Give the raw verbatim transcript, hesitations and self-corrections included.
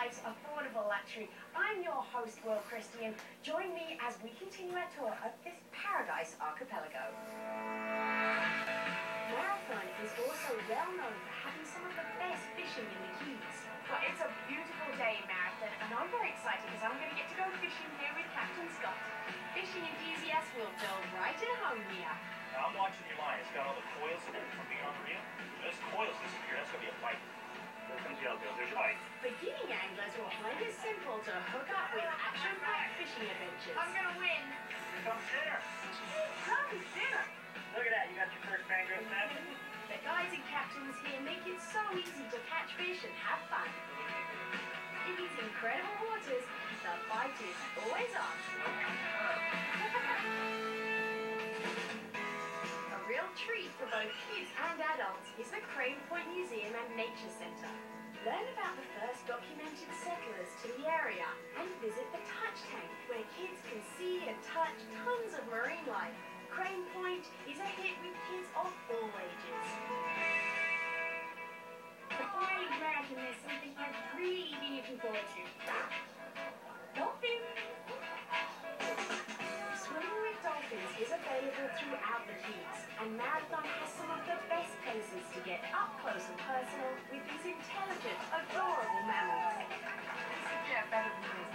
life's affordable luxury. I'm your host, Will Christian. Join me as we continue our tour of this paradise archipelago. Marathon is also well known for having some of the best fishing in the Keys. Well, it's a beautiful day in Marathon, and I'm very excited because I'm going to get to go fishing here with Captain Scott. Fishing enthusiasts will feel right at home here. Now, I'm watching your line. It's got all the coils in it from being on the reel. Those coils disappear. That's going to be a bite. There comes the other. There's your bite. Beginning anglers will find it simple to hook up with action-packed fishing adventures. I'm going to win. Here comes dinner. Here comes dinner. Look at that. You got your first mangrove net. The guides and captains here make it so easy to catch fish and have fun. In these incredible waters, the bite is always on. A real treat for both kids and adults is the Crane Point Museum and Nature Centre. Learn about the first documented settlers to the area and visit the touch tank where kids can see and touch tons of marine life. Crane Point is a hit with kids of all ages. Before I imagine there's something I've really been looking forward to. Dolphin! Swimming with dolphins is available throughout the Keys, and Marathon has some of the best places to get up close and personal with these intelligent, adorable mammals. This is better than